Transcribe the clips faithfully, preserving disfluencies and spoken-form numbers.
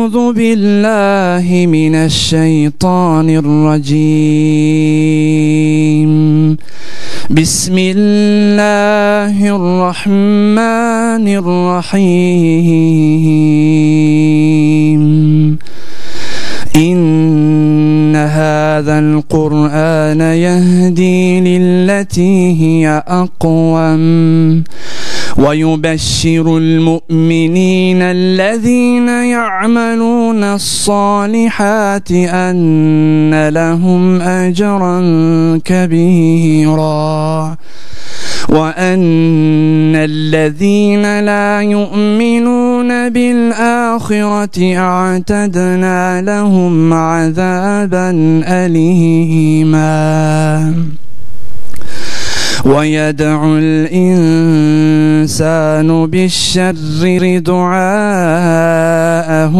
أعوذ بالله من الشيطان الرجيم. بسم الله الرحمن الرحيم. إن هذا القرآن يهدي للتي هي أقوم ويبشر المؤمنين الذين يعملون الصالحات أن لهم أجرا كبيرا وأن الذين لا يؤمنون بالآخرة أعتدنا لهم عذابا أليما. ويدعو الإنسان بالشر دعاءه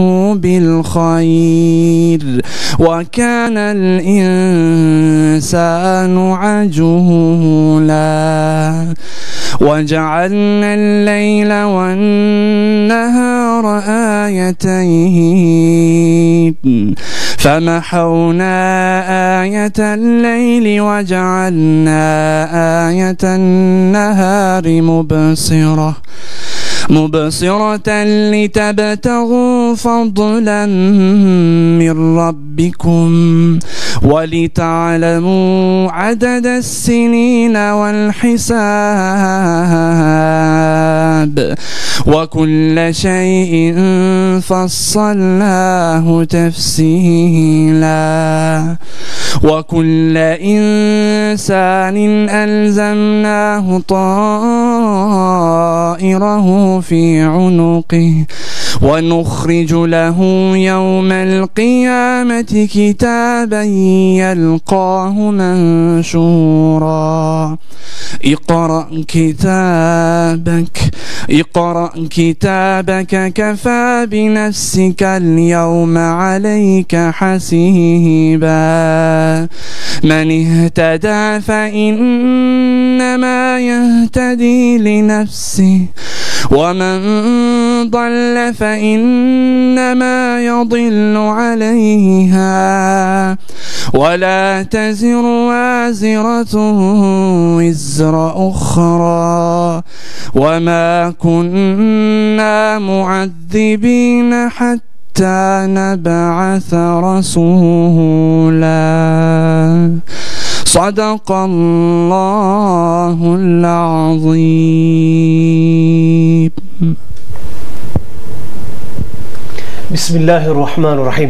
بالخير وكان الإنسان عجولا. وجعلنا الليل والنهار آيتين فمحونا آية الليل وجعلنا آية النهار مبصرة مبصرة لتبتغوا فضلا من ربكم ولتعلموا عدد السنين والحساب وكل شيء فصلناه تفصيلا. وكل إنسان ألزمناه طائره في عنقه ونخرج له يوم القيامة كتابا يلقاه منشورا. اقرأ كتابك اقرأ كتابك كفى بنفسك اليوم عليك حسيبا. من اهتدى فإنما يهتدي لنفسه ومن ضل فإنما يضل عليها ولا تزر وازرة وزر أخرى وما كنا معذبين حتى نبعث رسولا. صدق الله العظيم. بسم الله الرحمن الرحيم.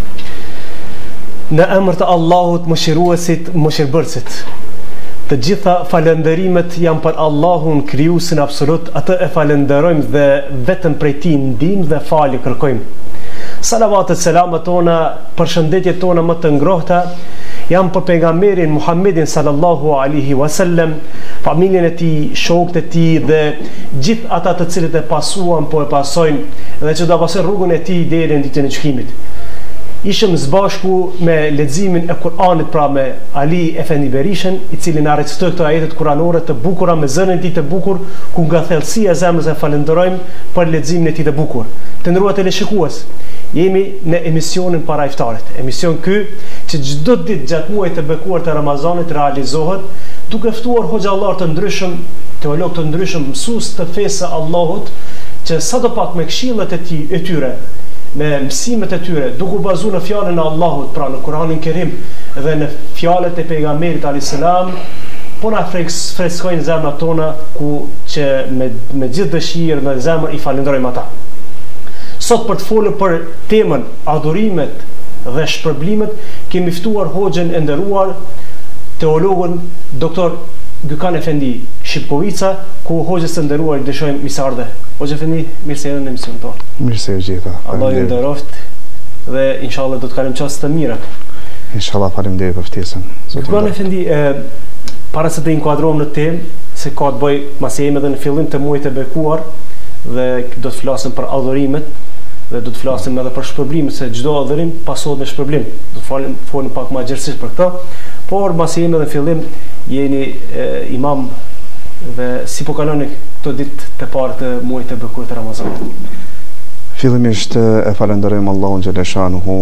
Në emër të Allahut mëshiruesit, mëshirbërësit. Të gjitha falënderimet janë për Allahun krijuesin absolut, atë e falenderojmë dhe vetëm prej tij ndihmë dhe falje kërkojmë. Salavatet selamet tona, përshëndetjet tona më të ngrohta janë për pejgamberin Muhammedin sallallahu alaihi wasallam, familjen e tij, shokët e tij dhe gjithë ata të cilët e pasuan po e pasojnë dhe që do pasojnë rrugën e tij deri në ditën e gjykimit. Ishëm zbashku me leximin e Kur'anit, pra me Ali Efendi Berishën, i cili na recitoi këto ajetet kuranore të bukura me zërin e tij të bukur, ku nga thellësia e zemrës e falenderojmë për leximin e tij të bukur. Të nderuar teleshikues, jemi në emisionin para iftarit. Emision ky që çdo ditë gjatë muajit të bekuar të Ramazanit realizohet duke ftuar hoxhallar të ndryshëm, teolog të ndryshëm, mësues të fesë së Allahut, që sadopak me këshillat e tij e tyre, me mësimet e tyre, duke u bazuar në fjalën e Allahut, pra në Kur'anin Kerim dhe në fjalët e pejgamberit alayhis salam, po na freskojnë zemrat tona, ku që me me gjithë dëshirë dhe zemër i falenderojmë ata. Sot për të folur për temën adhurimet dhe shpërblimet, kemi ftuar hoxhën e nderuar, teologun doktor Gykan Efendi Shqipkovica, ku hoxhës të nderuar i dëshojmë misardhe. Hoxhë Efendi, mirë se erdhën në emision tonë. Mirë se u gjitha. Allah ju nderoft dhe inshallah do të kalojmë çast të mira. Inshallah, faleminderit për ftesën. Gykan Efendi, para se të inkuadrohem në temë, se ka të bëj masi jemi edhe në fillim të muajit të bekuar dhe do të flasim për adhurimet dhe do të flasim edhe për shpërblimet, se çdo adhurim pasohet me shpërblim. Do të folim folim pak më gjerësisht për këtë, por masi jemi edhe në fillim jeni e, imam dhe si po kaloni këto ditë të parë të muajit të bekuar të Ramazanit? Fillimisht e falenderojmë Allahun xhaleshanuhu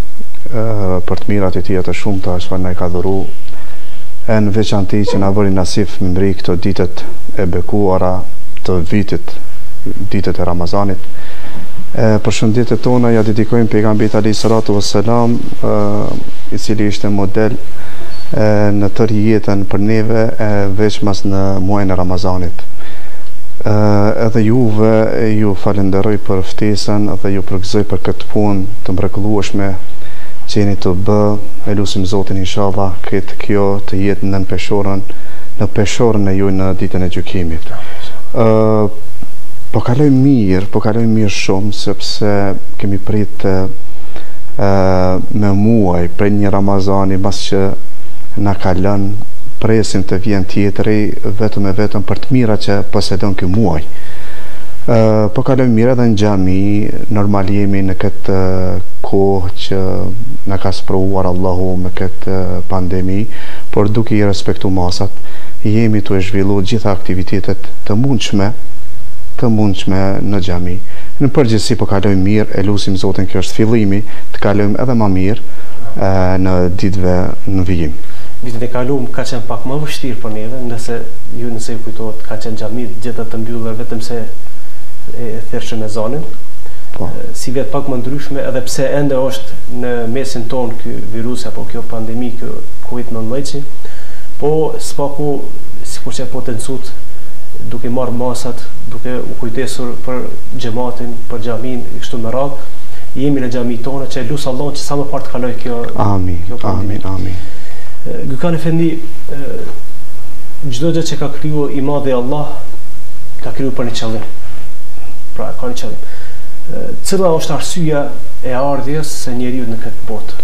për të mirat e tij të shumta që na ka dhuru, e në veçanti që na bëri nasip me mbri këto ditët e bekuara të vitit, ditët e Ramazanit. E, Përshëndetjet tona ja dedikojmë pejgamberit alayhi salatu wassalam, i cili ishte model e, në tërë jetën për neve, e, veç mas në muajin e Ramazanit. Uh, edhe juve ju falenderoj për ftesën dhe ju përgëzoj për këtë punë të mrekullueshme që jeni të bë. E lutim Zotin inshallah këtë kjo të jetë në peshorën në peshorën e juaj në ditën e gjykimit. Uh, po kaloj mirë, po kaloj mirë shumë, sepse kemi prit uh, me muaj prej një Ramazani mas që na ka lënë, presim të vjen tjetëri vetëm e vetëm për të mira që posedon ky muaj. Uh, po kalojmë mirë edhe në xhami, normal jemi në këtë uh, kohë që na ka sprovuar Allahu me këtë uh, pandemi, por duke i respektu masat, jemi të e zhvillu gjitha aktivitetet të mundshme, të mundshme në xhami. Në përgjithësi po kalojmë mirë, e lutim Zotin kjo është fillimi, të kalojmë edhe më mirë uh, në ditëve në vijim. Vitin e kaluar ka qenë pak më vështirë për neve, nëse ju nëse ju kujtohet ka qenë xhamit gjithë të mbyllur vetëm se e thërshëm e zonin. Po. Si vetë pak më ndryshme, edhe pse ende është në mesin ton ky virus apo kjo pandemi, kjo Covid nëntëmbëdhjetë, po spaku sikur që potencut duke marrë masat, duke u kujdesur për xhamatin, për xhamin kështu me radhë, jemi në xhamin tonë që lut Allahun që sa më parë të kaloj kjo amin, kjo pandemi. Amin, amin. Gjukan Efendi, çdo gjë që ka krijuar i madhi Allah ka krijuar për një qëllim. Pra ka një qëllim. Cila është arsyeja e ardhjes së njeriu në këtë botë?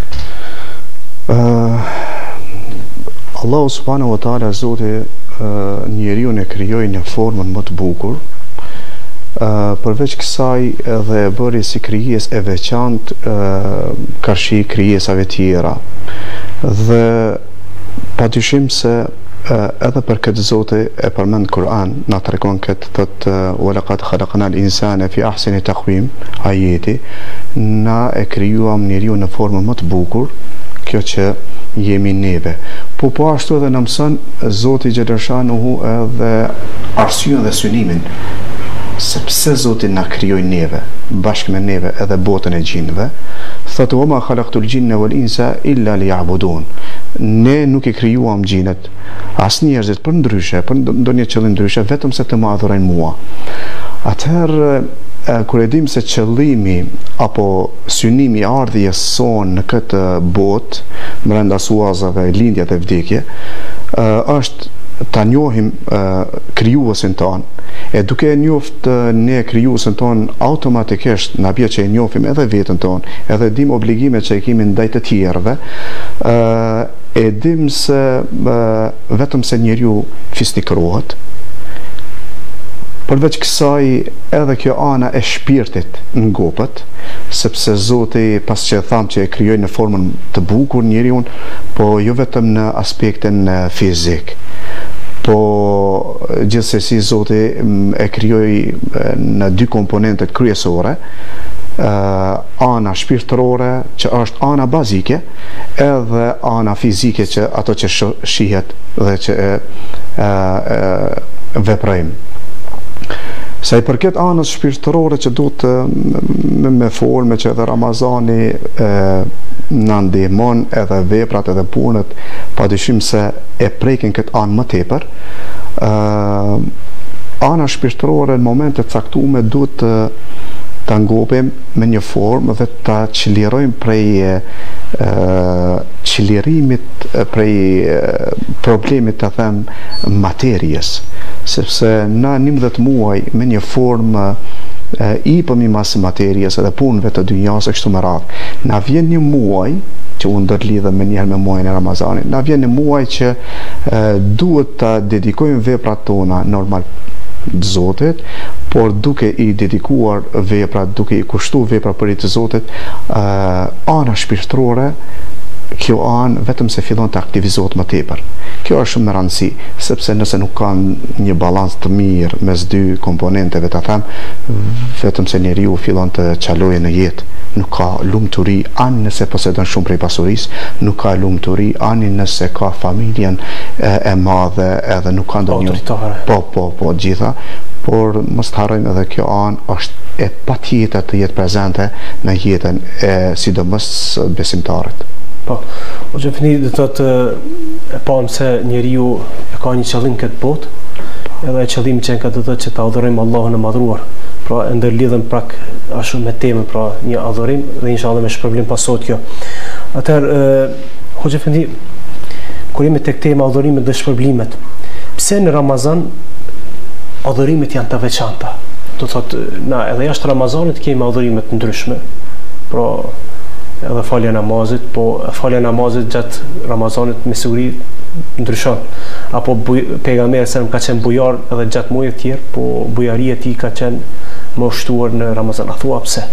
Uh, Allahu subhanahu wa taala, Zoti, uh, njeriu e krijoi në formën më të bukur. Uh, përveç kësaj edhe e bëri si krijesë e veçantë uh, karshi krijesave tjera. Dhe padyshim se uh, edhe për këtë Zoti e përmend Kur'an, na tregon këtë, thotë wa laqad khalaqnal insana fi ahsani taqwim, ajeti, na e krijuam njeriu në formën më të bukur, kjo që jemi neve. Po po ashtu edhe na mëson Zoti xhaleshanuhu edhe arsyeën dhe synimin sepse Zoti na krijoi neve, bashkë me neve edhe botën e gjinëve. Thotë wa ma khalaqtul jinna wal insa illa liya'budun. Ne nuk i krijuam gjinët as njerëzit për ndryshe, për ndonjë qëllim ndryshe, vetëm se të më adhurojnë mua. Atëherë kur e dim se qëllimi apo synimi i ardhjes son në këtë botë, brenda suazave, lindja dhe vdekje, është ta njohim uh, krijuesin ton, e duke e njoft uh, ne krijuesin ton, automatikisht na bie që e njohim edhe veten ton, edhe dim obligimet që i kemi ndaj të tjerëve, uh, e dim se uh, vetëm se njeriu fisnikrohet. Përveç kësaj edhe kjo ana e shpirtit ngopet, sepse Zoti pas që tham që e krijoi në formën të bukur njeriu, po jo vetëm në aspektin fizik, po gjithsesi Zoti e krijoi në dy komponentet kryesore, uh, ana shpirtërore që është ana bazike, edhe ana fizike që ato që shihet dhe që e, e, e veprojmë. Sa i përket anës shpirtërore që duhet me, me forme që edhe Ramazani e, në ndihmon, edhe veprat edhe punët, padyshim se e prekin këtë anë më tepër. e, Ana shpirtërore në momentet caktuar duhet ta ngopim me një formë dhe ta çlirojmë prej e, çlirimit, prej e, problemit të them materjes, sepse na njëmbëdhjetë muaj me një formë e, i pëmi masë materjes edhe punëve të dynjas e kështu me radhë. Na vjen një muaj që unë do të lidhem me njëherë me muajin e Ramazanit, na vjen një muaj që e, duhet ta dedikojmë veprat tona normal Zotit, por duke i dedikuar veprat, duke i kushtu veprat për i të Zotit, uh, ana shpirtërore kjo anë vetëm se fillon të aktivizohet më tepër. Kjo është shumë me rëndësi, sepse nëse nuk ka një balans të mirë mes dy komponenteve, të them, vetëm se njeriu fillon të çalojë në jetë, nuk ka lumturi ani nëse posedon shumë prej pasurisë, nuk ka lumturi ani nëse ka familjen e, e madhe, edhe nuk ka ndonjë po po po gjitha, por mos të harrojmë edhe kjo anë është e patjetër të jetë prezente në jetën e sidomos besimtarit. Po, o që fini dhe të të e pamë se njeriu e ka një qëllim këtë botë, edhe e qëllimi që në këtë të që të adhurojmë Allahun e madhruar, pra e ndërlidhëm prak ashtu me temën, pra një adhurim dhe inshallah me shpërblim pasot kjo. Atëherë, o që fini, kur jemi tek tema adhurimet dhe shpërblimet, pse në Ramazan adhurimet janë të veçanta? Do thotë, na edhe jashtë Ramazanit kemi adhurimet ndryshme, pra edhe falja namazit, po falja namazit gjatë Ramazanit me siguri ndryshon. Apo pejgamberi sa ka qenë bujar edhe gjatë muajve të tjerë, po bujaria e tij ka qenë më ushtuar në Ramazan. A thua pse?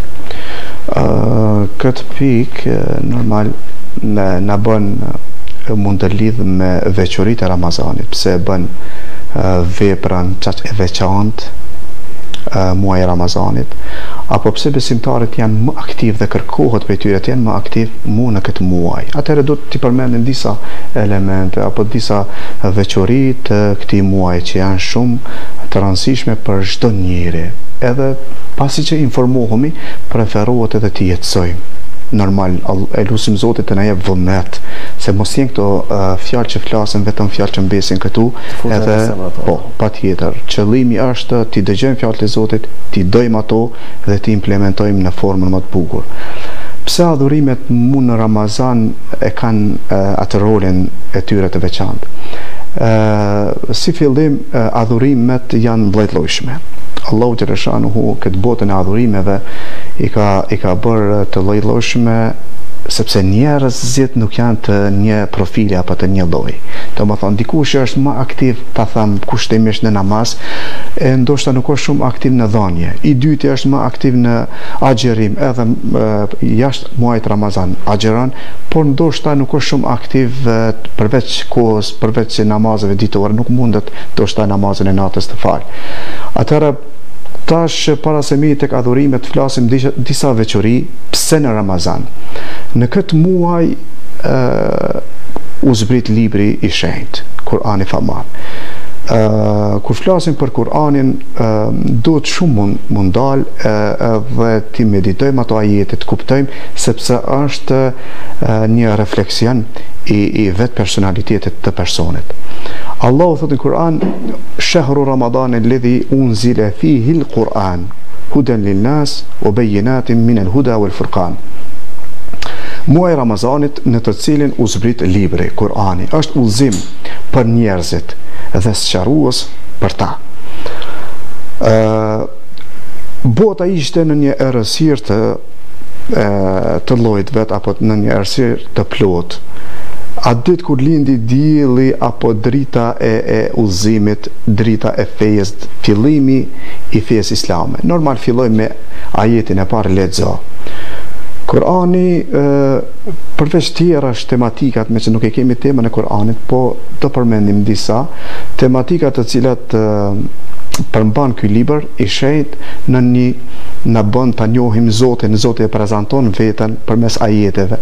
Uh, këtë pikë normal në na bën mund të lidh me veçoritë e Ramazanit, pse bën uh, veprën çaq e veçantë uh, muaj Ramazanit, apo pse besimtarët janë më aktiv dhe kërkohet për tyre të janë më aktiv mu në këtë muaj. Atëherë do t'i përmendim disa elemente apo disa veçori të këtij muaji që janë shumë të rëndësishme për çdo njeri. Edhe pasi që informohemi, preferohet edhe të jetësojmë. Normal, e lutim Zotit të na jep vullnet, se mos jenë këto uh, fjalë që flasin vetëm fjalë që mbesin këtu, edhe po, patjetër, qëllimi është ti dëgjojmë fjalët e Zotit, ti dojmë ato dhe ti implementojmë në formën më të bukur. Pse adhurimet mu në Ramazan e kanë uh, atë rolin e tyre të veçantë? Uh, si fillim, uh, adhurimet janë vëllëlojshme. Allahu xhaleshanuhu këtë botën e adhurimeve i ka i ka bërë të lloj-llojshme, sepse njerëzit nuk janë të një profili apo të një lloji. Domethënë dikush është më aktiv, ta them kushtimisht në namaz, e ndoshta nuk është shumë aktiv në dhënje. I dyti është më aktiv në agjerim, edhe e, jashtë muajit Ramazan agjeron, por ndoshta nuk është shumë aktiv e, përveç kohës, përveç namazeve ditore, nuk mundet ndoshta namazin e natës të fal. Atëherë tash para se mi tek adhurimet flasim disa, disa veçori pse në Ramazan. Në këtë muaj uh, u zbrit libri i shenjtë, Kurani Faman. Uh, kur flasim për Kur'anin, uh, do të shumë mund, mund dal uh, dhe ti meditojmë ato ajete, të kuptojmë, sepse është uh, një refleksion i, i vetë personalitetit të personit. Allahu thotë në Kur'an, shahru Ramadan alladhi unzila fihi al-Qur'an hudan lin-nas wa bayyinatin min al-huda wal-furqan. Muaj Ramazanit në të cilin u zbrit libri, Kur'ani, është udhëzim për njerëzit dhe sqarues për ta. Uh, bota ishte në një errësirë të, uh, të llojit vet, apo në një errësirë të plotë. A ditë kur lindi dielli apo drita e, e udhëzimit, drita e fejes, fillimi i fejes islame. Normal filloj me ajetin e parë, lexo. Kurani, e, përveç tjera është tematikat, me që nuk e kemi temën e Kuranit, po të përmendim disa tematikat të cilat e, përmban ky libër i shenjtë në një na bën ta njohim Zotin, Zoti e prezanton veten përmes ajeteve.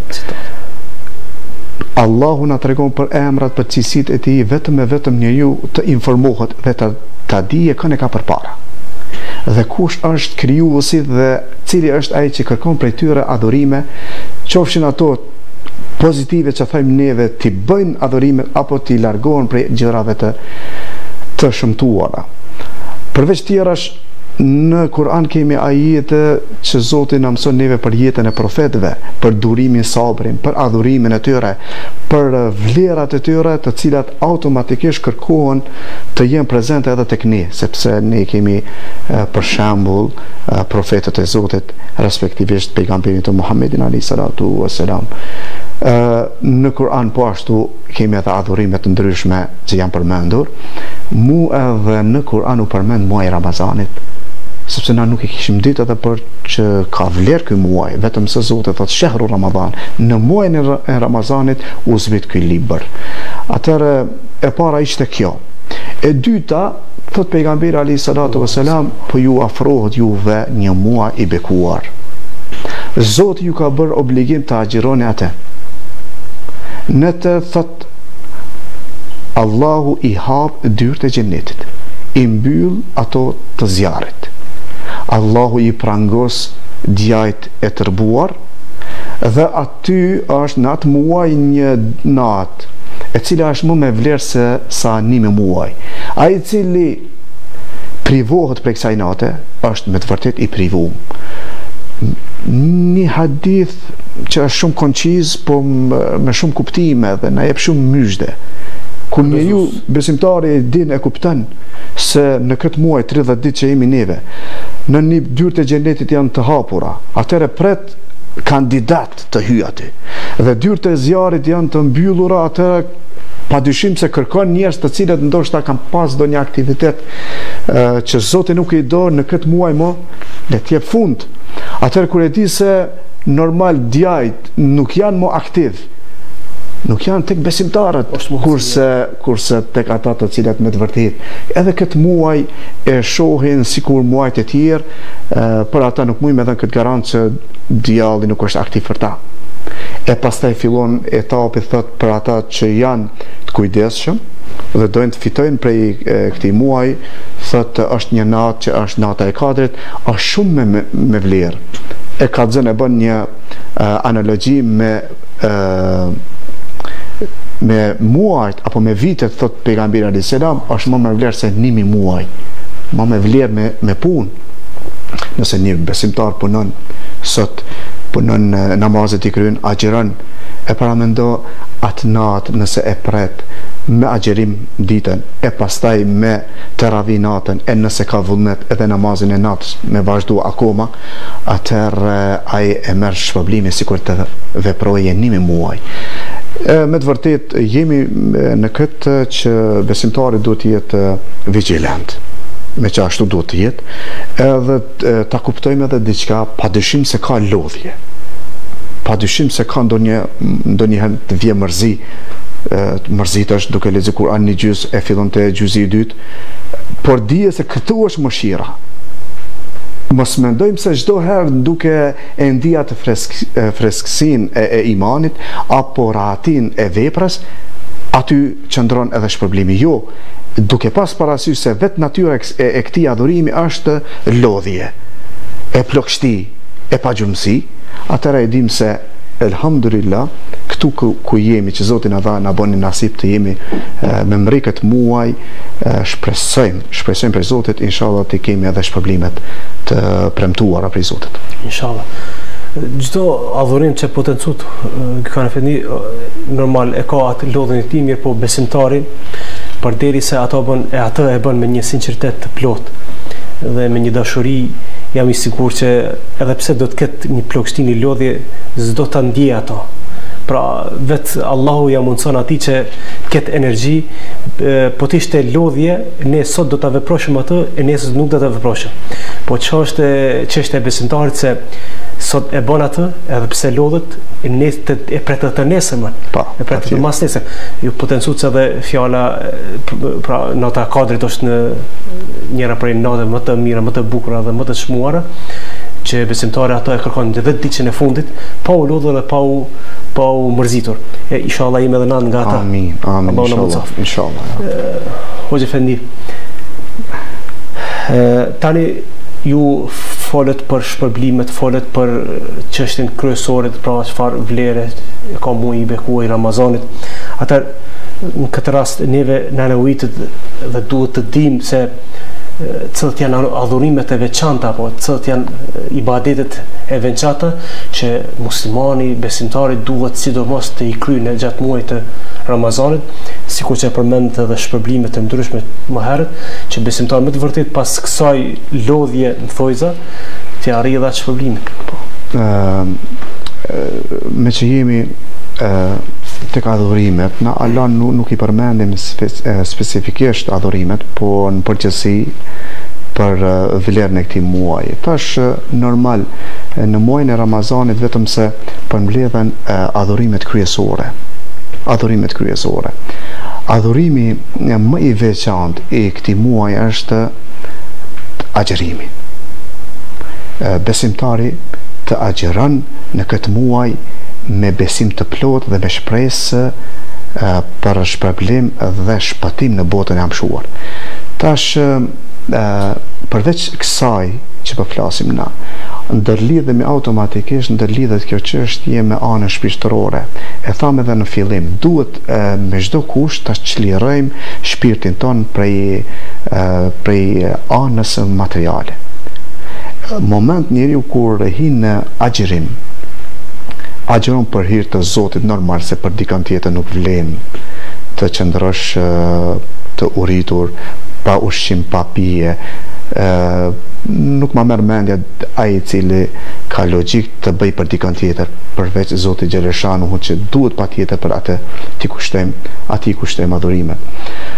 Allahu na tregon për emrat, për cilësitë e tij, vetëm e vetëm njeriu të informohet dhe ta, ta dije kënë e ka përpara. Dhe kush është krijuesi dhe cili është ai që kërkon prej tyre adhurime, qofshin ato pozitive që thajmë neve t'i bëjnë adhurime apo t'i largohen prej gjërave të, të shëmtuara. Përveç tjerash, në Kur'an kemi ajete që Zoti na mëson neve për jetën e profetëve, për durimin, sabrin, për adhurimin e tyre, për vlerat e tyre, të cilat automatikisht kërkohen të jenë prezente edhe tek ne, sepse ne kemi për shembull profetët e Zotit, respektivisht pejgamberin të Muhammedin alayhi salatu wassalam. Në Kur'an po ashtu kemi edhe adhurime të ndryshme që janë përmendur. Mu edhe në Kur'an u përmend muaji Ramazanit. sepse na nuk e kishim ditë edhe për që ka vlerë ky muaj, vetëm se Zoti thotë shehru Ramadan, në muajin e Ramazanit u zbrit ky libër. Atëherë e para ishte kjo. E dyta, thot pejgamberi alayhi salatu vesselam, po ju afrohet juve një muaj i bekuar. Zoti ju ka bërë obligim të agjironi atë. Në të thot Allahu i hap dyert e xhenetit, i mbyll ato të zjarrit. Allahu i prangos djajt e tërbuar, dhe aty është në atë muaj një natë e cila është më me vlerë se sa nimi muaj. Ai i cili privohet prej kësaj nate është me të vërtet i privuar. Një hadith që është shumë konciz, po me shumë kuptime dhe na jep shumë myshde. Kur njeriu besimtari e din e kupton se në këtë muaj tridhjetë ditë që jemi neve, në një dyert e xhenetit janë të hapura, atëherë pret kandidat të hyj aty. Dhe dyert e zjarrit janë të mbyllura, atëherë padyshim se kërkon njerëz të cilët ndoshta kanë pas ndonjë aktivitet uh, që Zoti nuk i do në këtë muaj më, le të jep fund. Atëherë kur e di se normal djajt nuk janë më aktiv, nuk janë tek besimtarët, kurse kurse tek ata të cilët me të vërtet edhe këtë muaj e shohin sikur muajt e tjerë, për ata nuk mujmë edhe këtë garantë që djalli nuk është aktiv për ta. E pastaj fillon etapi, thot, për ata që janë të kujdesshëm dhe dojnë të fitojnë prej e, këtij muaj, thot është një natë që është nata e Kadrit, është shumë me, me vlerë. E Kadzën e bën një e, analogji me e, me muajt apo me vitet, thot pejgamberi alayhis salam, është më me vlerë se nimi muaj, më me vlerë me, me punë. Nëse një besimtar punon sot, punon namazet i kryen, agjeron, e paramendo atë natë nëse e pret me agjerim ditën, e pastaj me teravi natën, e nëse ka vullnet edhe namazin e natës me vazhdu akoma, atëherë ai e merr shpërblimin sikur të veproje nimi muaj. Me të vërtet jemi në këtë që besimtari duhet të jetë vigilant, me që ashtu duhet të jetë, edhe ta kuptojmë edhe diçka, padyshim se ka lodhje, padyshim se ka ndonjë ndonjëherë të vjen mërzi, mërzitesh duke lexuar Kur'an një gjys, e fillon te gjyzi i dytë, por dije se këtu është mëshira. Mos mendojmë se çdo herë duke e ndija të fresk, freskësinë e, e imanit apo rahatin e veprës, aty qëndron edhe shpërblimi. Jo, duke pas parasysh se vetë natyra e, e këtij adhurimi është lodhje, e plokshti, e pagjumësi, atëra e dim se elhamdulillah këtu ku, ku jemi, që Zoti na dha na bën nasip të jemi e, me mri këtë muaj, e, shpresojmë shpresojmë prej Zotit inshallah të kemi edhe shpërblimet të premtuara prej Zotit inshallah. Çdo adhurim që potencut kanë fëni normal e ka atë lodhjen e tij, mirë po besimtarin përderisa ato bën e atë e bën me një sinqeritet të plotë dhe me një dashuri, jam i sigurt që edhe pse do të ketë një plagështinë lodhje, s'do ta ndjej ato. Pra vetë Allahu ja mundson atij që ketë energji, po të ishte lodhje, ne sot do ta veproshim atë, e nesër nuk do ta veproshim. Po ç'është ç'është e besimtarit se sot e bën atë, edhe pse lodhet, e nesër e pret të nesërmën. E pret të mas nesër. Ju potencuat edhe fjala pra nota e Kadrit është në njëra prej natëve më të mira, më të bukura dhe më të çmuara, që besimtari ato e kërkon në dhjetë ditën e fundit, pa u lodhur dhe pa u pa u mërzitur. E inshallah jemi edhe nat nga ata. Amin, amin, inshallah, inshallah. Hoxha Efendi, tani ju folet për shpërblimet, folet për çështjen kryesore, pra çfarë vlere ka muaji i bekuar i Ramazanit. Atëherë në këtë rast neve na nevojitet dhe duhet të dimë se cilët janë adhurimet e veçanta, apo cilët janë ibadetet e veçanta që muslimani, besimtari duhet sidomos të i kryejnë gjatë muajit të Ramazanit, sikur që përmendët edhe shpërblimet e ndryshme më herët, që besimtari me të vërtet pas kësaj lodhje në thojza të arrijë dha shpërblimin. Po. Uh, me që jemi uh, tek adhurimet, na Allah nuk, nuk i përmendim spe, specifikisht adhurimet, po në përgjithësi për vlerën e këtij muaji. Tash normal në muajin e Ramazanit vetëm se përmbledhen adhurimet kryesore. Adhurimet kryesore. Adhurimi më i veçantë i këtij muaji është agjerimi. Besimtari të agjeron në këtë muaj me besim të plot dhe me shpresë për shpërblim dhe shpëtim në botën e amshuar. Tash përveç kësaj që po flasim na, ndërlidhemi automatikisht, ndërlidhet kjo çështje me anën shpirtërore. E tham edhe në fillim, duhet e, me çdo kusht ta çlirojmë shpirtin ton prej e, prej anës materiale. Moment njeriu kur hin në agjerim, agjeron për hir të Zotit, normal se për dikant tjetër nuk vlen të qëndrosh të uritur pa ushqim, pa pije. Uh, nuk ma merr mendja ai i cili ka logjik të bëj për dikant tjetër përveç Zotit Gjeleshanuhu, që duhet patjetër për atë ti kushtojmë, atij kushtojmë adhurimet.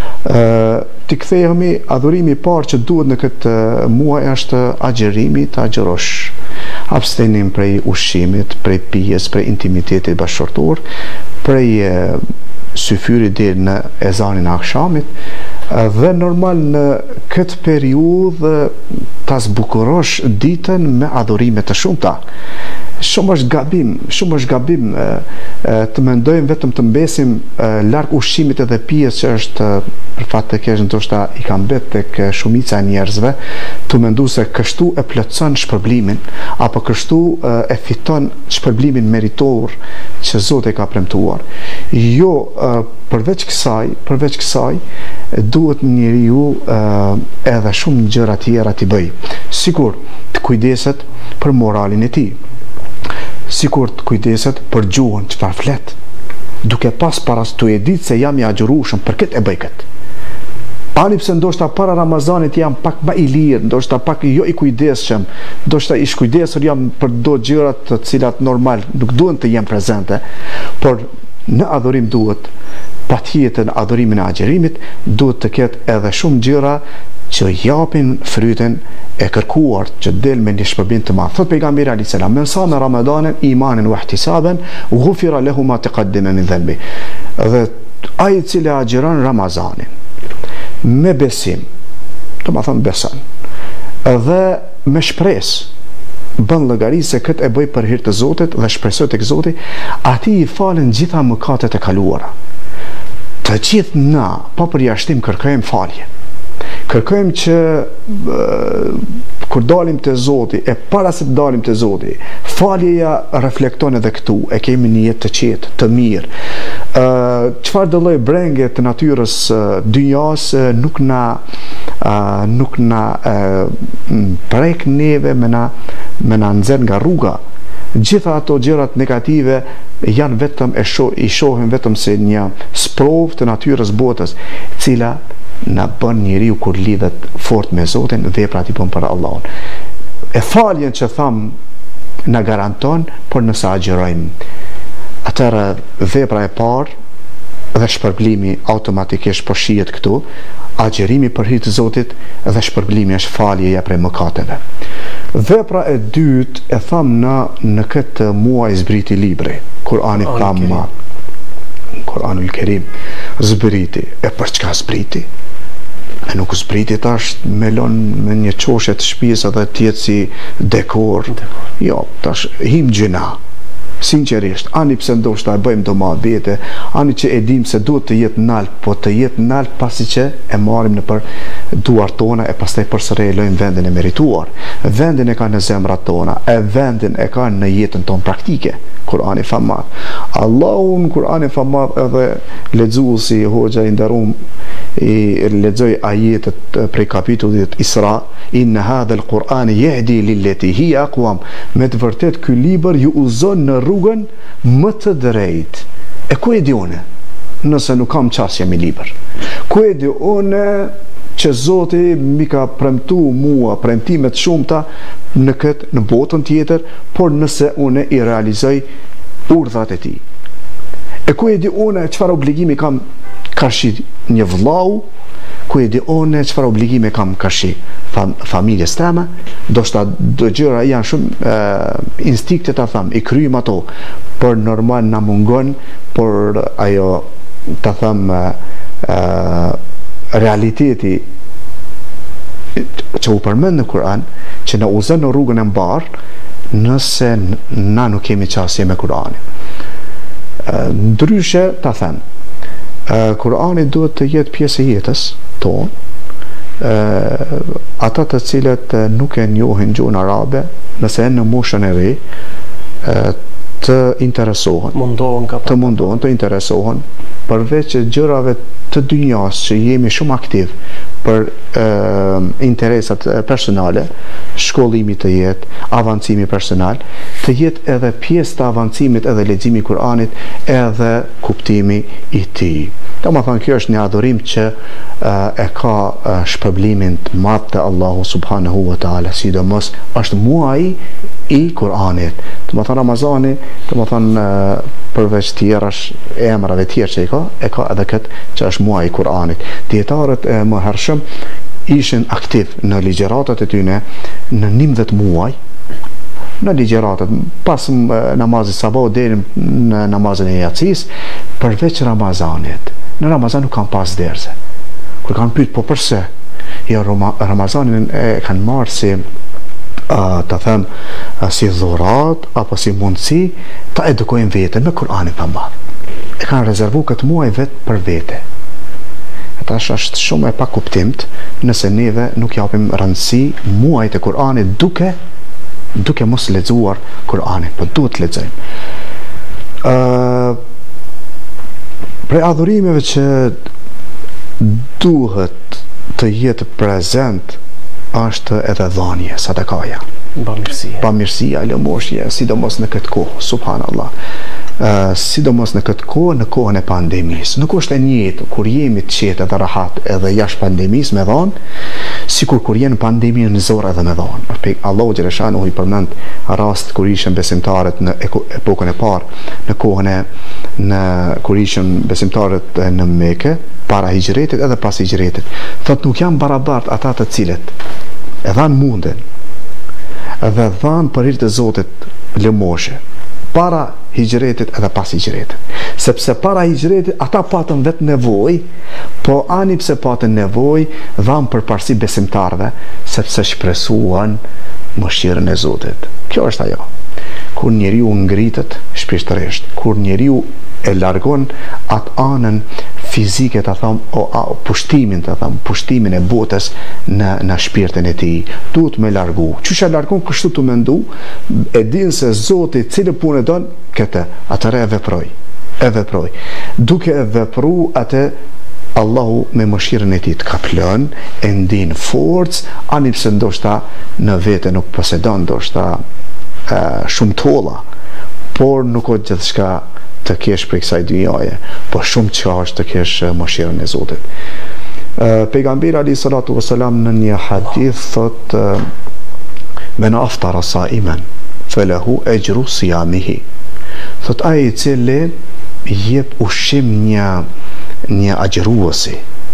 Uh, ti kthehemi, adhurimi i parë që duhet në këtë muaj është agjerimi, të agjerosh. Abstenim prej ushqimit, prej pijes, prej intimitetit bashkëshortor, prej uh, syfyrit deri në ezanin e akşamit. Dhe normal në këtë periudhë ta zbukurosh ditën me adhurime të shumta. Shumë është gabim, shumë është gabim e, e, të mendojmë vetëm të mbesim e, larg ushqimit edhe pijes, që është për fat të keq ndoshta i ka mbet tek shumica e njerëzve, të mendu se kështu e plotson shpërblimin, apo kështu e, e fiton shpërblimin meritor që Zoti ka premtuar. Jo, e, përveç kësaj, përveç kësaj duhet njeriu e, edhe shumë gjëra tjera t'i bëj. Sikur të kujdeset për moralin e tij, sikur të kujdeset për gjuhën çfarë flet, duke pas paras të e ditë se jam i agjërueshëm për këtë e bëj këtë. Ani pse ndoshta para Ramazanit jam pak më i lirë, ndoshta pak jo i kujdesshëm, ndoshta i shkujdesur jam për do gjërat të cilat normal nuk duhen të jenë prezente, por në adhurim duhet, patjetër në adhurimin e agjerimit duhet të ketë edhe shumë gjëra që japin fryten e kërkuar, që del me një shpërblim të madh. Thot pejgamberi alayhis salam, men sa me Ramadanin imanin wa ihtisaban ghufira lahu ma taqaddama min dhanbi. Dhe ai i cili agjeron Ramazanin me besim, do të them beson, dhe me shpresë bën llogari se këtë e bëj për hir të Zotit dhe shpresoj tek Zoti, atij i falen gjitha mëkatet e kaluara. Të gjithë na, pa përjashtim, kërkojmë falje. Kërkojmë që uh, kur dalim te Zoti, e para se të dalim te Zoti, faljeja reflekton edhe këtu, e kemi një jetë të qetë, të mirë. Uh, çfarë do lloj brenge të natyrës uh, dynjas uh, nuk na uh, nuk na uh, prek neve, me na me na nxjerr nga rruga. Gjitha ato gjërat negative janë vetëm e shoh, i shohim vetëm se një sprovë të natyrës botës, cila na bën njeriu kur lidhet fort me Zotin, veprat i bën për Allahun. E faljen që tham na garanton, por nëse agjerojmë, atëherë vepra e parë dhe shpërblimi automatikisht po shihet këtu, agjerimi për hir të Zotit dhe shpërblimi është faljeja prej mëkateve. Vepra e dytë e tham na në këtë muaj zbriti libri, Kurani Thamma, Kuranul Kerim, zbriti. E për çka zbriti? E nuk zbriti tash me lon me një çoshe të shtëpisë edhe të jetë si dekor. dekor. Jo, tash him gjëna. Sinqerisht, ani pse ndoshta e bëjmë domat vete, ani që e dim se duhet të jetë nalt, po të jetë nalt pasi që e marrim në për duart tona e pastaj përsëri e lojmë vendin e merituar. Vendin e ka në zemrat tona, e vendin e ka në jetën tonë praktike. Kurani Thamma. Allahun Kurani Thamma edhe lexuesi hoxha i nderuar i lexoj ajetet prej kapitullit Isra, inna hadha al-Quran yahdi lillati hiya aqwam. Me të vërtet ky libër ju uzon në rrugën më të drejtë. E ku e di unë? Nëse nuk kam qasje me libër. Ku e di unë që Zoti mi ka premtu mua premtimet shumëta në këtë, në botën tjetër, por nëse unë i realizoj urdhat e tij. E ku e di unë çfarë obligimi kam karshi një vllau, ku e di one çfarë obligime kam kashi fam, familjes teme, do shta do gjëra janë shumë uh, instinkte ta them, i kryjm ato, por normal na mungon, por ajo ta them uh, uh, realiteti që u përmend në Kur'an, që na uzon në rrugën e mbar, nëse na nuk kemi qasje me Kur'anin. Ndryshe ta them, Kur'ani duhet të jetë pjesë e jetës tonë. Ata të cilët nuk e njohin gjuhën arabe, nëse janë në moshën e re, të interesohen, mundohen ka të mundohen të interesohen përveç gjërave të dynjas që jemi shumë aktiv për e, interesat personale, shkollimi të jetë, avancimi personal, të jetë edhe pjesë të avancimit edhe leximi i Kur'anit, edhe kuptimi i tij. Domethënë kjo është një adhurim që e, e ka e, shpërblimin të madh te Allahu subhanahu wa taala, sidomos është muaji i Kur'anit. Domethënë Ramazani, domethënë përveç tjerash emrave tjerë që i ka, e ka edhe këtë që është muaji i Kur'anit. Dietarët e mëhershëm ishin aktiv në ligjëratat e tyre në njëmbëdhjetë muaj, në ligjëratat pas namazit sabah deri në namazin e yatsis, përveç Ramazanit. Në Ramazan nuk kanë pas derse. Kur kanë pyet po pse? Jo, Ramazanin e kanë marrë si Uh, të them uh, si dhurat apo si mundësi ta edukojnë veten me Kur'anin të madh. E kanë rezervu këtë muaj vetë për vete. Ata është shumë e pa kuptimt nëse neve nuk japim rëndësi muajit e Kur'anit duke duke mos lexuar Kur'anin, po duhet të lexojmë. Uh, Prej adhurimeve që duhet të jetë prezent është edhe dhanje, sadakaja, bamirësia, bamirësia, lëmoshje, sidomos në këtë kohë, subhanallah. Uh, sidomos në këtë kohë, në kohën e pandemisë. Nuk është e njëjtë kur jemi të qetë edhe rahat edhe jashtë pandemisë me dhanë, sikur kur jenë pandeminë në zorë edhe me dhanë. Allahu xhaleshanu i përmend rast kur ishin besimtarët në epokën e parë, në kohën e në kur ishin besimtarët në Mekë, para hijretit edhe pas hijretit. Thot nuk janë barabart ata të cilët e dhanë mundin dhe dhanë për hir të Zotit lëmoshe para hijretit edhe pas hijretit, sepse para hijretit ata patën vetë nevojë, po ani pse patën nevojë dhanë për parësi besimtarve, sepse shpresuan mëshirën e Zotit. Kjo është ajo. Kur njeriu ngritet shpirtërisht, kur njeriu e largon atë anën fizike të tham, o, o pushtimin të tham, pushtimin e botës në, në shpirtin e tij, duhet me largu. Qysh e largon kështu të mendu, e din se Zoti cilë punë don këtë, atëre e veproj, e veproj. Duke e vepru atë, Allahu me mëshirën e tij të kaplon, e ndin forcë, ani pse ndoshta në vete nuk posedon ndoshta uh, shumë tolla, por nuk o gjithçka të kesh për kësaj dynjaje, po shumë që është të kesh mëshirën e Zotit. Uh, Pejgamberi alayhi salatu wasalam në një hadith thot uh, men aftara saiman falahu ajru siyamihi. Thot ai i cili jep ushqim një një agjëruesi,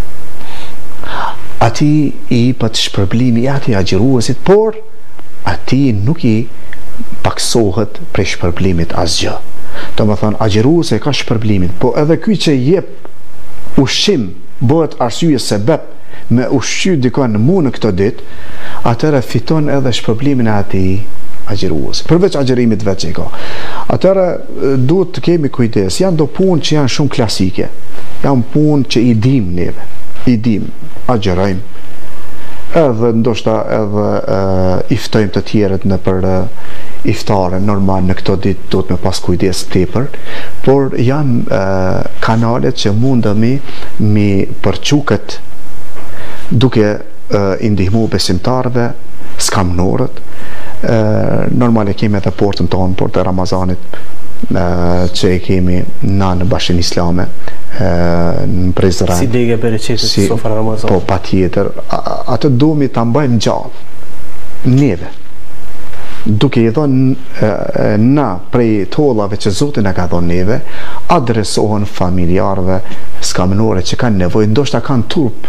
ati i pat shpërblimi i ati agjëruesit, por ati nuk i paksohet prej shpërblimit asgjë. Do më thonë, agjëruesi ka shpërblimin, po edhe ky që jep ushqim bëhet arsye sebeb me ushqy dikon në mu në këtë ditë, atëra fiton edhe shpërblimin e atij agjëruesi, përveç agjërimit vetë që i ka. Atëra duhet të kemi kujdes. Janë do punë që janë shumë klasike, janë punë që i dim neve, i dim, agjërojmë, edhe ndoshta edhe uh, iftojmë të tjerët në për uh, iftare, normal në këto ditë duhet me pas kujdes tepër, por janë uh, kanalet që mundemi mi përçukët duke uh, i ndihmu besimtarve, skamnorët. Uh, normal e kemi edhe portën tonë, portë e Ramazanit, uh, që e kemi na në Bashkinë Islame, uh, në Prizren, si dege bereqetit si, sofra Ramazan. Po pa tjetër, atë duhemi ta mbajmë gjallë neve, duke i dhënë na prej tollave që Zoti na ka dhënë neve, adresohen familjarëve, skamnore që kanë nevojë, ndoshta kanë turp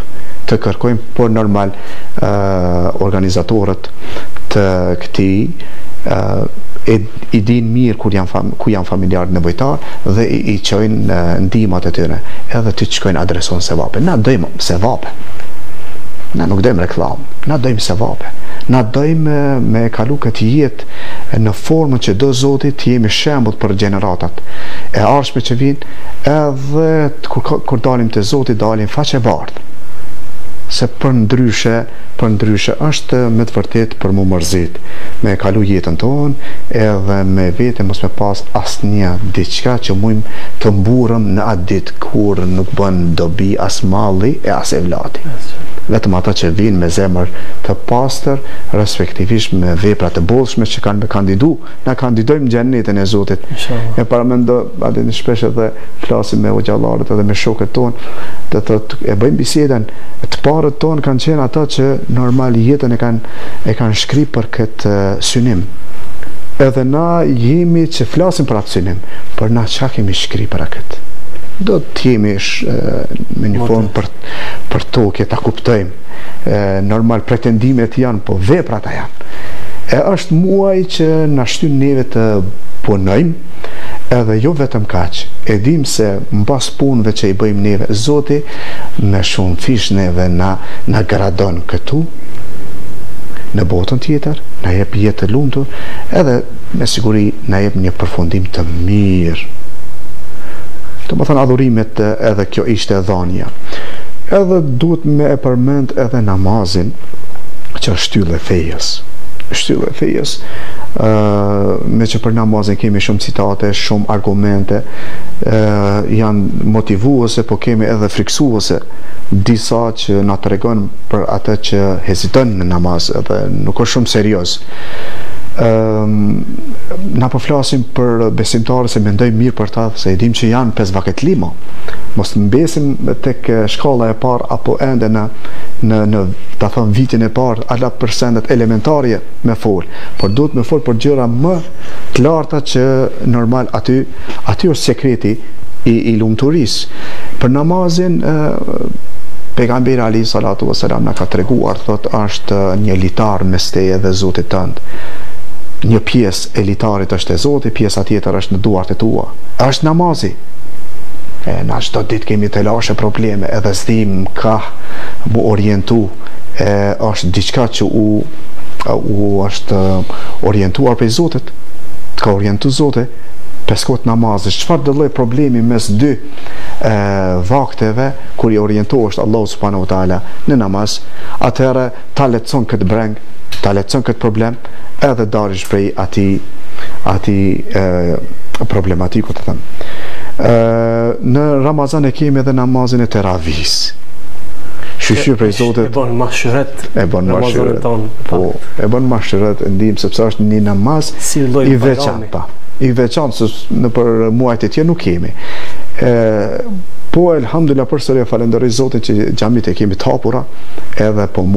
të kërkojmë, por normal uh, organizatorët të këtij uh, e, i din mirë kur janë fam, ku janë familjarë nevojtar dhe i, i çojnë uh, ndihmat e tyre. Edhe ty të shkojnë adreson sevape. Na dojmë sevape. Na nuk dojmë reklam. Na dojmë sevape. Na dojmë me kalu këtë jetë në formën që do Zoti të jemi shembull për gjeneratat e ardhshme që vinë, edhe kur, kur dalim te Zoti dalim faqe bardhë. Se për ndryshe, për ndryshe është me të vërtet për mu mërzit, me kalu jetën tonë, edhe me vete mos me pas asnjë diçka që mujmë të mburëm në atë ditë kur nuk bën dobi as malli e as evlati. Vetëm ata që vinë me zemër të pastër, respektivisht me vepra të bollshme që kanë me kandidu, na kandidojmë xhenetin e Zotit. E paramendo, atë në shpesh edhe flasim me xhallarët edhe me shokët tonë, të thotë e bëjmë bisedën, të parët tonë kanë qenë ata që normal jetën e kanë e kanë shkri për këtë uh, synim. Edhe na jemi që flasim për atë synim, për na çka kemi shkri për këtë. Do të jemi me një formë për, për tokje ta kuptojmë. Normal pretendimet janë, po veprat janë. E është muaj që na shtyn neve të punojmë, edhe jo vetëm kaq. E dim se mbas punëve që i bëjmë neve, Zoti me shumë fish neve na na gradon këtu në botën tjetër, na jep jetë të lumtur, edhe me siguri na jep një përfundim të mirë. Të më thënë adhurimet edhe kjo ishte dhanja. Edhe duhet me e përmend edhe namazin që është shtyllë e fejes. Shtyllë e fejes, uh, me që për namazin kemi shumë citate, shumë argumente, uh, janë motivuese, po kemi edhe friksuese, disa që na tregon për atë që heziton në namaz, edhe nuk është shumë serioz. Um, na po flasim për besimtarë se mendojmë mirë për ta, se e dim që janë pesë vaket lima, mos të mbesim tek shkalla e parë apo ende në në në ta thon vitin e parë ala përsendet elementarje me fol, por duhet me fol për gjëra më të larta që normal aty aty është sekreti i, i lumturisë. Për namazin uh, Pejgamberi alayhi salatu wasalam na ka treguar, thot është një litar mes teje dhe Zotit tënd. Një pjesë e litarit është e Zotit, pjesa tjetër është në duart e tua. Është namazi. E na çdo ditë kemi të lashe probleme, edhe s'dim ka mu orientu. E është diçka që u u është orientuar prej Zotit. Ka orientu Zoti peskot namazit. Çfarë do lloj problemi mes dy e, vakteve kur i orientohesh Allahu subhanahu wa taala në namaz, atëherë ta lehtëson këtë breng, ta lehtëson këtë problem, edhe darish prej ati ati e, problematiku të thëmë. E, në Ramazan e kemi edhe namazin e teravis. Shyshyr prej Zotit. E bon mashëret. E bon mashëret. Po, e bon mashëret, ndim sepse është një namaz si i veçantë, pa. I veçantë, se në për muajt e tjerë nuk kemi. E, po elhamdulillah përsëri falenderoj Zotin që xhamit e kemi të hapura, edhe po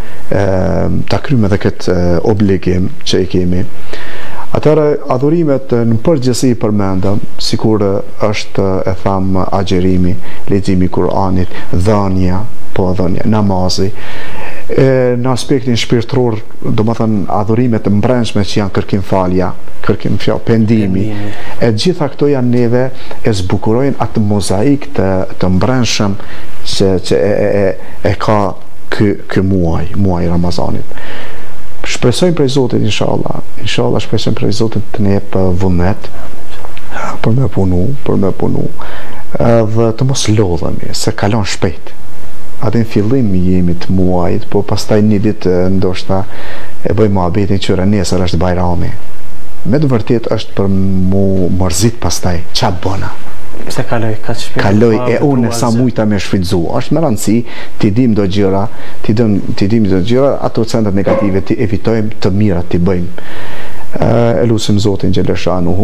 mujmë ta kryjmë edhe këtë obligim që e kemi. Atëra adhurimet në përgjithësi përmendëm, sikur është e tham agjerimi, leximi i Kuranit, dhënia, po dhënia, namazi. E, në aspektin shpirtëror, domethënë adhurimet e mbrëmshme që janë kërkim falja, kërkim fjalë, pendimi. E gjitha këto janë neve e zbukurojnë atë mozaik të, të mbrëmshëm që, që e, e, e ka ky ky muaj, muaji Ramazanit. Shpresojmë prej Zotit inshallah, inshallah shpresojmë prej Zotit të ne jep vullnet për me punu, për me punu, dhe të mos lodhemi, se kalon shpejt. Atë në fillim jemi të muajit, po pastaj një ditë ndoshta e bëjmë muhabetin qyre nesër është bajrami. Me të vërtet është për mu mërzit pastaj, qa bëna? Se kaloj, ka shpejt. Kaloj e unë sa mujta me shfrytzu. Është me rëndësi, ti dim do gjëra, ti dim, ti dim do gjëra, ato centrat negative ti evitojmë, të mirat ti bëjmë. E lusim Zotin Gjeleshanuhu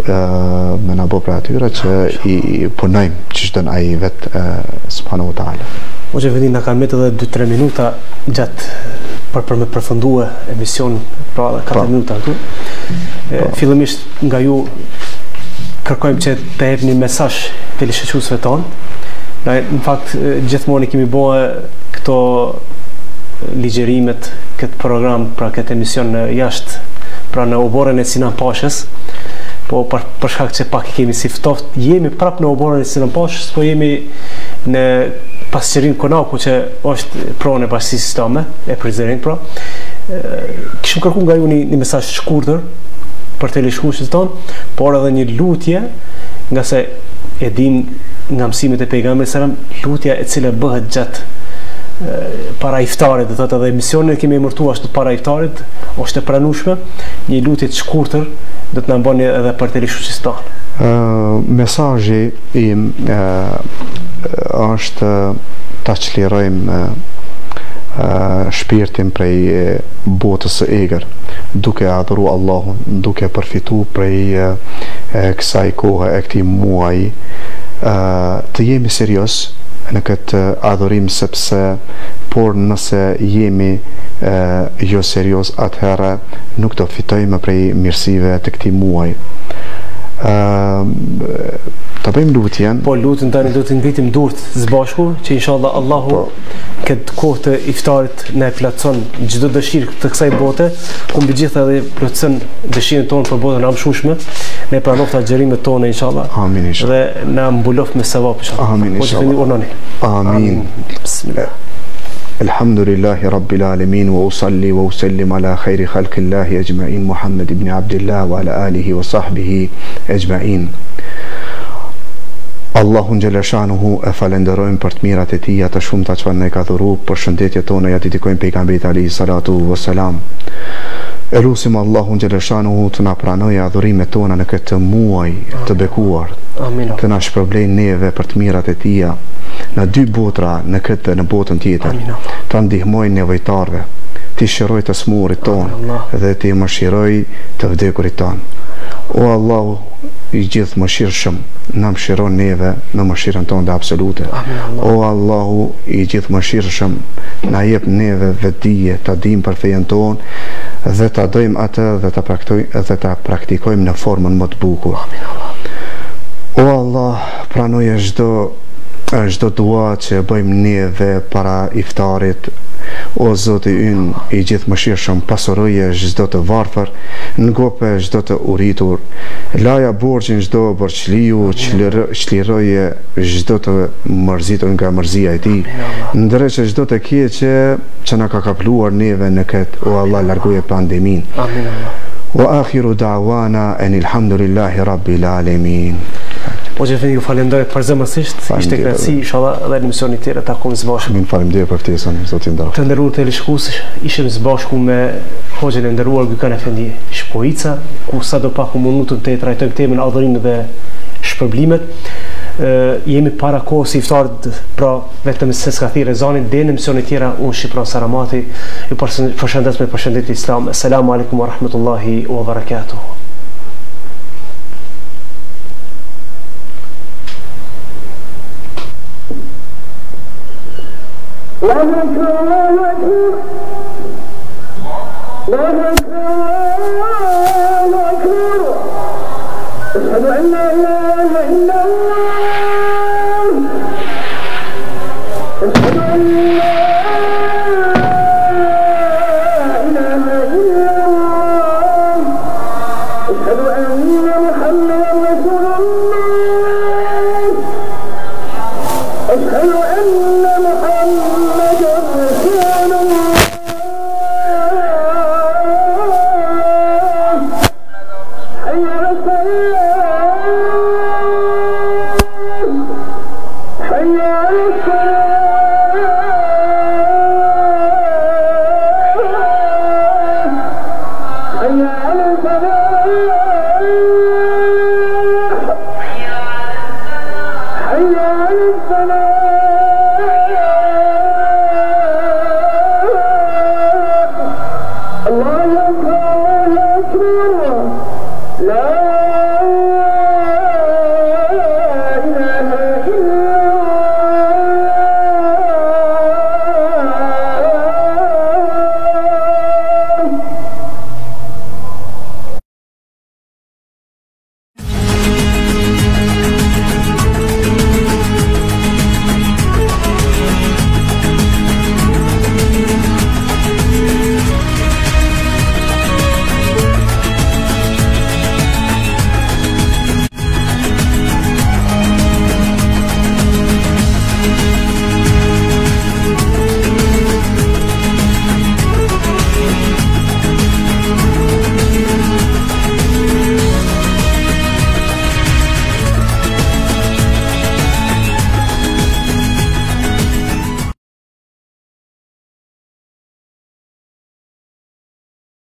me na bo për atyra që i punojmë që shtën a i vetë subhanahu wa ta'ala. O që vendin në kanë metë edhe dy tre minuta gjatë për për me përfundue emision, pra edhe katër minuta këtu. Fillimisht nga ju kërkojmë që të jep një mesazh teleshoqësve tonë. Në fakt gjithmonë kemi bërë këto ligjerimet, këtë program, pra këtë emision në jashtë, pra në oborën e Sinan Pashës, po për, për shkak që pak kemi si ftoft, jemi prap në oborën e Sinan Pashës, po jemi në pasqërinë Konaku që është pronë e bashkisë islame, e Prizren, pra. Kishim kërku nga ju një, një mesazh shkurtër për teleshikuesit tonë, por edhe një lutje, nga se e dim nga mësimet e pejgamberit sallam, lutja e cila bëhet gjatë para iftarit, do thotë edhe emisionin kemi emërtuar ashtu para iftarit, është e pranueshme, një lutje të shkurtër do të na bëni edhe për teleshikuesit tonë. Uh, mesazhi im uh, është ta çlirojmë uh, uh, shpirtin prej uh, botës së egër, duke adhuru Allahun, duke përfitu prej uh, kësaj kohe e këtij muaji, uh, të jemi serios në këtë adhurim, sepse por nëse jemi e, jo serios, atëherë nuk do fitojmë prej mirësive të këtij muaji. Të bëjmë lutjen. Po lutën tani do të ngritim durt së bashku, që inshallah Allahu këtë kohë të iftarit na e plotson çdo dëshirë të kësaj bote, ku mbi gjithë edhe plotson dëshirën tonë për botën e mëshueshme, ne pranoft agjërimet tona inshallah. Amin inshallah. Dhe na mbuloft me sevap inshallah. Amin inshallah. Amin. Bismillah. الحمد لله رب العالمين وأصلي وأسلم على خير خلق الله أجمعين محمد بن عبد الله وعلى آله وصحبه أجمعين. Allahun xhela shanuhu e falenderojmë për të mirat e tij, të shumta që ne ka dhuru, për shëndetjet tona ja dedikojmë pejgamberit alayhi salatu wassalam. Elusim Allahun xhela shanuhu të na pranojë adhurimet tona në këtë muaj të bekuar. Amin. Të na shpërblej neve për të mirat e tij në dy botra, në këtë në botën tjetër. Të ndihmojë nevojtarve, të shëroj të smurit tonë dhe të mëshiroj të vdekurit tonë. O Allahu i gjithë mëshirshëm, na mëshiron neve në mëshirën tonë dhe absolute. O Allahu i gjithë mëshirshëm, na jep neve vetdije, ta dim për fejen tonë dhe ta dojmë atë dhe ta praktikojmë dhe ta praktikojmë në formën më të bukur. O Allah, pranoje çdo çdo dua që bëjmë neve para iftarit. O Zoti ynë i gjithë mëshirshëm, pasuroje çdo të varfër, ngope çdo të uritur, laja borxhin çdo borxhliu, çliroje çdo të mërzitur nga mërzia e tij, ndreqe çdo të keqe që na ka kapluar neve në këtë. O Allah, largoje pandemin. Amin Allah. Wa akhiru da'wana anil hamdulillahi rabbil alamin. Po që ju falenderoj përzemërsisht, ishte kënaqësi, inshallah edhe në emisionin tjetër takojmë së bashku. Min faleminderit për ftesën, zoti i nderuar. Të nderuar teleshikues, ishim së bashku me hoxhën e nderuar Gjukan Efendi Shpoica, ku sadopak u mundu të trajtojmë temën adhurimit dhe shpërblimet. Jemi para kohës së iftarit, pra vetëm se s'ka thirrë ezanin, dhe në emisionin tjera unë Shqipran Saramati ju përshëndes me përshëndetje islam. Asalamu alaykum wa rahmatullahi wa barakatuh. لا ذكر لا ذكر لا ذكر لا ذكر أشهد أن لا إله إلا الله